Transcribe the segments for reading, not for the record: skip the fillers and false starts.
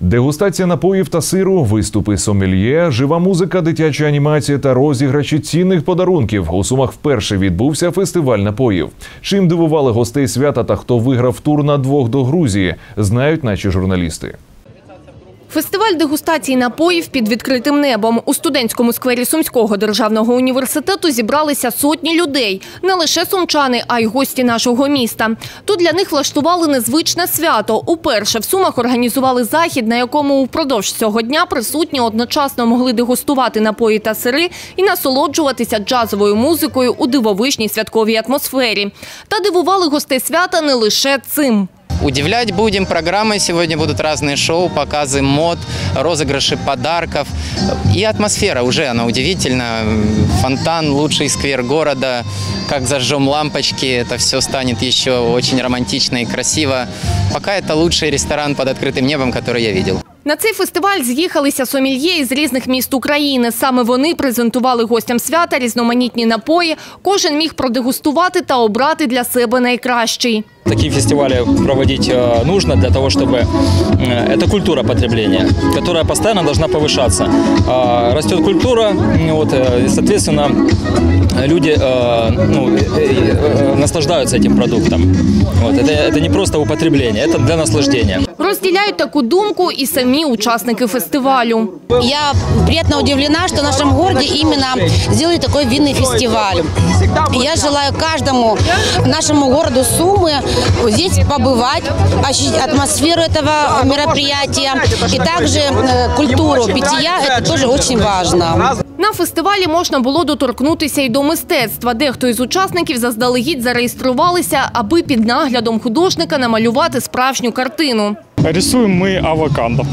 Дегустація напоїв та сиру, виступи сомельє, жива музика, дитяча анімація та розіграші цінних подарунків. У Сумах вперше відбувся фестиваль напоїв. Чим дивували гостей свята та хто виграв тур на двох до Грузії, знають наші журналісти. Фестиваль дегустації напоїв під відкритим небом. У студентському сквері Сумського державного університету зібралися сотні людей. Не лише сумчани, а й гості нашого міста. Тут для них влаштували незвичне свято. Уперше в Сумах організували захід, на якому впродовж цього дня присутні одночасно могли дегустувати напої та сири і насолоджуватися джазовою музикою у дивовижній святковій атмосфері. Та дивували гостей свята не лише цим. Удивлять будем программой. Сегодня будут разные шоу, показы мод, розыгрыши подарков. И атмосфера уже, она удивительна. Фонтан, лучший сквер города. Как зажжем лампочки, это все станет еще очень романтично и красиво. Пока это лучший ресторан под открытым небом, который я видел. На цей фестиваль з'їхалися сомельє із різних міст України. Саме вони презентували гостям свята різноманітні напої. Кожен міг продегустувати та обрати для себе найкращий. Такие фестивали проводить нужно для того, чтобы это культура потребления, которая постоянно должна повышаться. Растет культура, и, соответственно, люди наслаждаются этим продуктом. Это не просто употребление, это для наслаждения. Розділяють таку думку і самі учасники фестивалю. Я приятно удивлена, что в нашем городе именно сделали такой винный фестиваль. Я желаю каждому нашему городу Сумы здесь побывать, ощутить атмосферу этого мероприятия и также культуру питья, это тоже очень важно. На фестивалі можна було доторкнутися й до мистецтва. Дехто із учасників заздалегідь зареєструвалися, аби під наглядом художника намалювати справжню картину. Рисуем мы авокадо.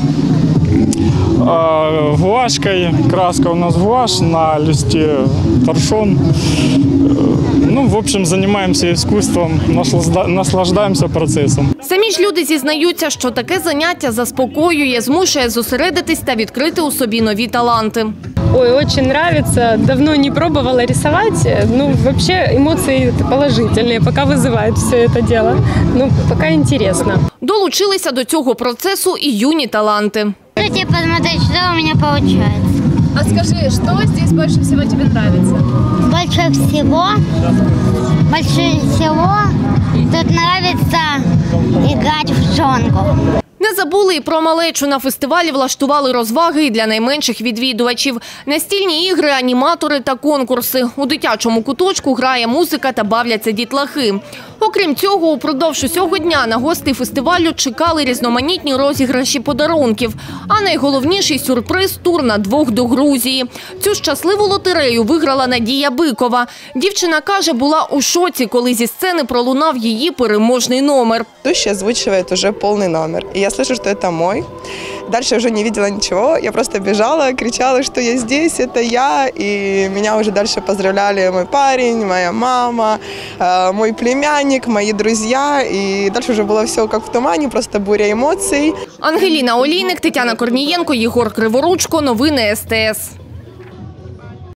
Гуашкой, краска у нас гуашь, на листе торшон. В общем, занимаемся искусством, наслаждаемся процессом. Самі ж люди зізнаються, що таке заняття заспокоює, змушує зосередитись та відкрити у собі нові таланти. Ой, очень нравится. Давно не пробовала рисовать. Вообще эмоции положительные, пока вызывает все это дело. Пока интересно. Долучилися до цього процесу і юні таланти. Хотите посмотреть, что у меня получается. А скажи, что здесь больше всего тебе нравится? Больше всего тут нравится играть в шонку. Не забули і про малечу. На фестивалі влаштували розваги і для найменших відвідувачів. Настільні ігри, аніматори та конкурси. У дитячому куточку грає музика та бавляться дітлахи. Окрім цього, упродовж усього дня на гостей фестивалю чекали різноманітні розіграші подарунків. А найголовніший сюрприз – тур на двох до Грузії. Цю щасливу лотерею виграла Надія Бикова. Дівчина каже, була у шоці, коли зі сцени пролунав її переможний номер. Ведущая озвучивает уже полный номер. И я слышу, что это мой. Дальше уже не видела ничего. Я просто бежала, кричала, что я здесь, это я. И меня уже дальше поздравляли мой парень, моя мама, мой племянник, мои друзья. И дальше уже было все как в тумане, просто буря эмоций. Ангеліна Олійник, Тетяна Корнієнко, Єгор Криворучко. Новини СТС.